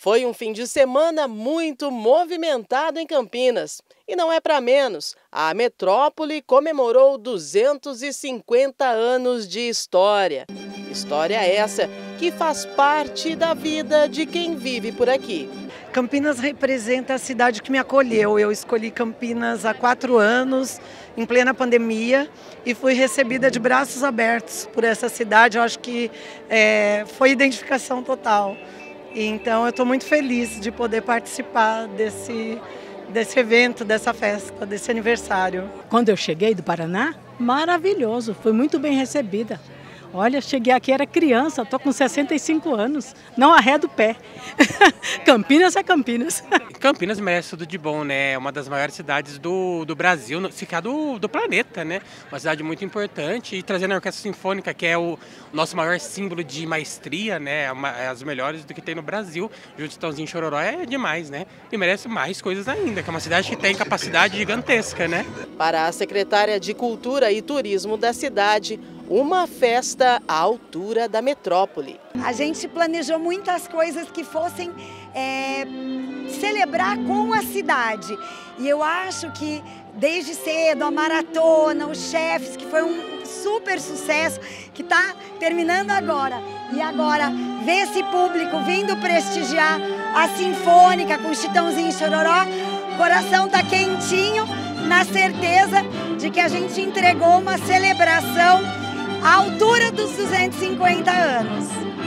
Foi um fim de semana muito movimentado em Campinas. E não é para menos, a metrópole comemorou 250 anos de história. História essa que faz parte da vida de quem vive por aqui. Campinas representa a cidade que me acolheu. Eu escolhi Campinas há 4 anos, em plena pandemia, e fui recebida de braços abertos por essa cidade. Eu acho que foi identificação total. Então eu estou muito feliz de poder participar desse evento, dessa festa, desse aniversário. Quando eu cheguei do Paraná, maravilhoso, fui muito bem recebida. Olha, cheguei aqui, era criança, estou com 65 anos, não arredo o pé. Campinas é Campinas. Campinas merece tudo de bom, né? É uma das maiores cidades do Brasil, se calhar do planeta, né? Uma cidade muito importante e trazendo a Orquestra Sinfônica, que é o nosso maior símbolo de maestria, né? É as melhores do que tem no Brasil. Junto Chitãozinho e Chororó é demais, né? E merece mais coisas ainda, que é uma cidade que tem capacidade gigantesca, né? Para a secretária de Cultura e Turismo da cidade, uma festa à altura da metrópole. A gente planejou muitas coisas que fossem celebrar com a cidade. E eu acho que desde cedo a maratona, os chefes, que foi um super sucesso, que está terminando agora. E agora ver esse público vindo prestigiar a Sinfônica com Chitãozinho e Chororó, o coração está quentinho, na certeza de que a gente entregou uma celebração à altura dos 250 anos.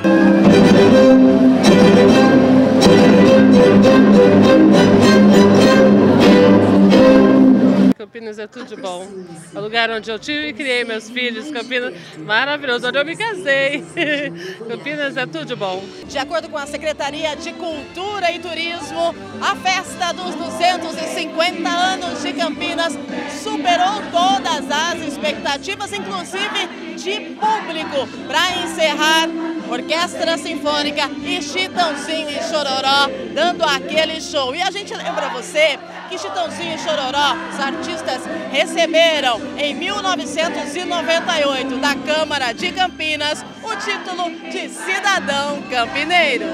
Campinas é tudo de bom. É o lugar onde eu tive e criei meus filhos. Campinas, maravilhoso, onde eu me casei. Campinas é tudo de bom. De acordo com a Secretaria de Cultura e Turismo, a festa dos 250 anos de Campinas superou todas as expectativas, inclusive de público, para encerrar Orquestra Sinfônica e Chitãozinho e Chororó dando aquele show. E a gente lembra você que Chitãozinho e Chororó, os artistas, receberam em 1998 da Câmara de Campinas o título de cidadão campineiro.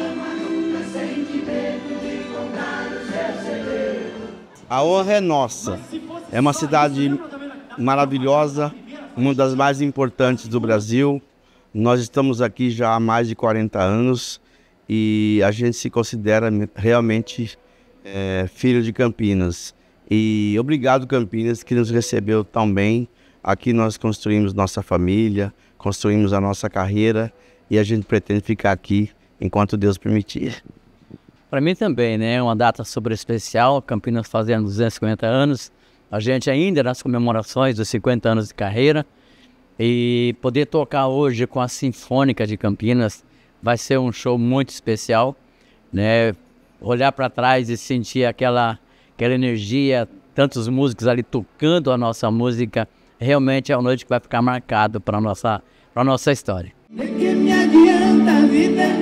A honra é nossa. É uma cidade maravilhosa, uma das mais importantes do Brasil. Nós estamos aqui já há mais de 40 anos e a gente se considera realmente filho de Campinas. E obrigado, Campinas, que nos recebeu tão bem. Aqui nós construímos nossa família, construímos a nossa carreira e a gente pretende ficar aqui enquanto Deus permitir. Para mim também, né? Uma data super especial, Campinas fazendo 250 anos. A gente ainda nas comemorações dos 50 anos de carreira. E poder tocar hoje com a Sinfônica de Campinas vai ser um show muito especial, né? Olhar para trás e sentir aquela energia, tantos músicos ali tocando a nossa música, realmente é uma noite que vai ficar marcado para a nossa história. De que me adianta a vida